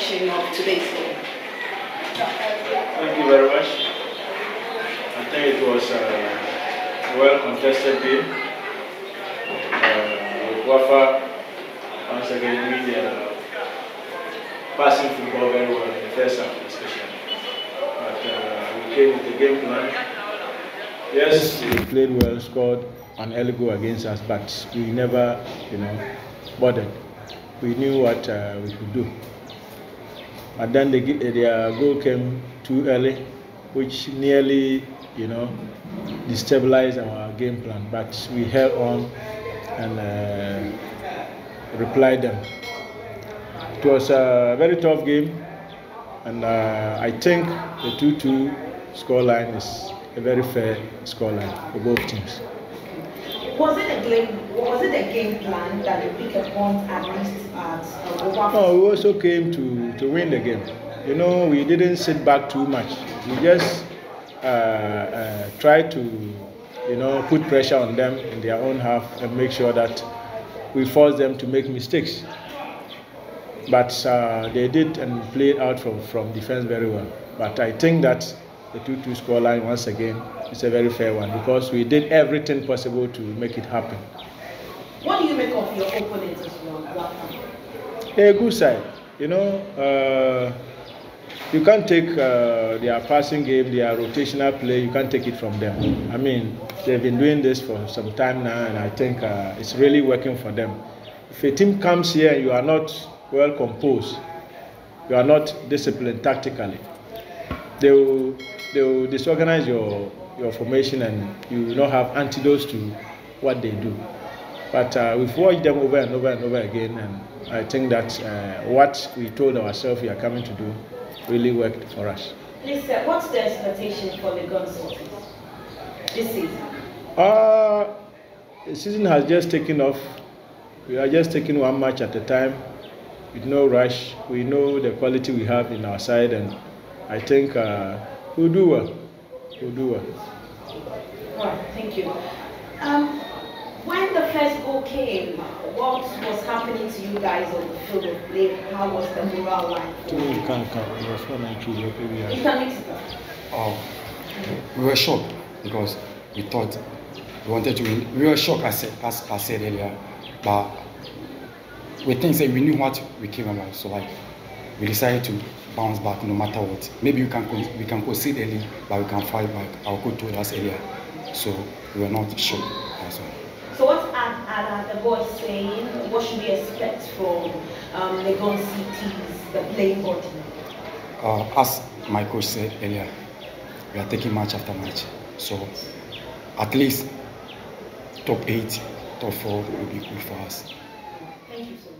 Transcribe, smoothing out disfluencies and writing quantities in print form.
impression of today's game? Thank you very much. I think it was a well-contested game. Wafa once again doing their passing football very well in the first half especially. But we came with the game plan. Yes, we played well, scored an early goal against us, but we never, bothered. We knew what we could do. And then their goal came too early, which nearly, destabilized our game plan. But we held on and replied them. It was a very tough game, and I think the 2-2 scoreline is a very fair scoreline for both teams. Was it a game plan that you pick a point at least at No, we also came to win the game. We didn't sit back too much. We just tried to, put pressure on them in their own half and make sure that we force them to make mistakes. But they did and played out from defense very well. But I think that the 2-2 scoreline once again is a very fair one because we did everything possible to make it happen. What do you make of your opponents as well? They're a good side. You can't take their passing game, their rotational play, you can't take it from them. I mean, they've been doing this for some time now, and I think it's really working for them. If a team comes here and you are not well composed, you are not disciplined tactically, they will disorganize your formation and you will not have antidotes to what they do. But we've watched them over and over and over again, and I think that what we told ourselves we are coming to do really worked for us. Please, sir, what's the expectation for the Legon Sultans this season? The season has just taken off. We are just taking one match at a time with no rush. We know the quality we have in our side, and I think we'll do well. We'll do well. All right, thank you. When the first goal came, what was happening to you guys on the field of play? How was the morale like? You can mix it up. We were shocked because we thought we wanted to win. We were shocked, as I said earlier, but we think that we knew what we came about. So we decided to bounce back no matter what. Maybe we can concede early, but we can fight back. Our coach told us earlier, so we were not shocked. That's all. So what are the boys saying? What should we expect from Legon City's the playing body? As my coach said earlier, we are taking match after match. So at least top 8, top 4 will be good for us. Thank you so much.